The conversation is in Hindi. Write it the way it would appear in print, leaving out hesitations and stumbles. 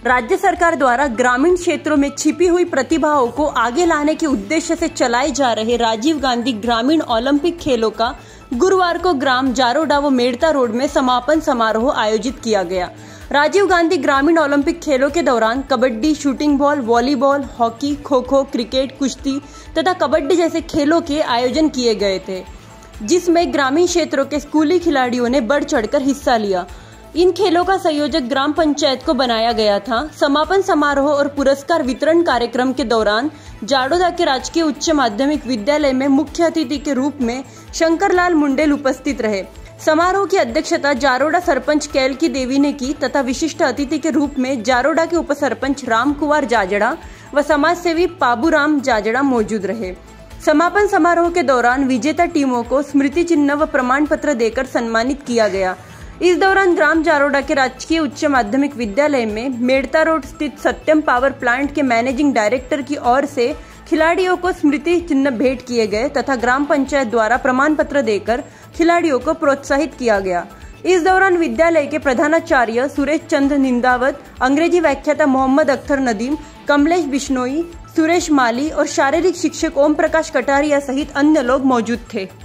राज्य सरकार द्वारा ग्रामीण क्षेत्रों में छिपी हुई प्रतिभाओं को आगे लाने के उद्देश्य से चलाए जा रहे राजीव गांधी ग्रामीण ओलंपिक खेलों का गुरुवार को ग्राम जारोडा व मेड़ता रोड में समापन समारोह आयोजित किया गया। राजीव गांधी ग्रामीण ओलंपिक खेलों के दौरान kabaddi, shooting ball, volleyball, hockey, kho kho, cricket, कुश्ती तथा कबड्डी जैसे खेलों के आयोजन किए गए थे, जिसमें ग्रामीण क्षेत्रों के स्कूली खिलाड़ियों ने बढ़ चढ़कर हिस्सा लिया। इन खेलों का संयोजक ग्राम पंचायत को बनाया गया था। समापन समारोह और पुरस्कार वितरण कार्यक्रम के दौरान जाडोदा के राजकीय उच्च माध्यमिक विद्यालय में मुख्य अतिथि के रूप में शंकरलाल मुंडेल उपस्थित रहे। समारोह की अध्यक्षता जारोडा सरपंच कैलकी देवी ने की तथा विशिष्ट अतिथि के रूप में जारोडा के उपसरपंच राम कुमार जाजड़ा व समाज सेवी पाबूराम जाजड़ा मौजूद रहे। समापन समारोह के दौरान विजेता टीमों को स्मृति चिन्ह व प्रमाण पत्र देकर सम्मानित किया गया। इस दौरान ग्राम जारोडा के राजकीय उच्च माध्यमिक विद्यालय में मेड़ता रोड स्थित सत्यम पावर प्लांट के मैनेजिंग डायरेक्टर की ओर से खिलाड़ियों को स्मृति चिन्ह भेंट किए गए तथा ग्राम पंचायत द्वारा प्रमाण पत्र देकर खिलाड़ियों को प्रोत्साहित किया गया। इस दौरान विद्यालय के प्रधानाचार्य सुरेश चंद्र निंदावत, अंग्रेजी व्याख्याता मोहम्मद अख्तर नदीम, कमलेश बिश्नोई, सुरेश माली और शारीरिक शिक्षक ओम प्रकाश कटारिया सहित अन्य लोग मौजूद थे।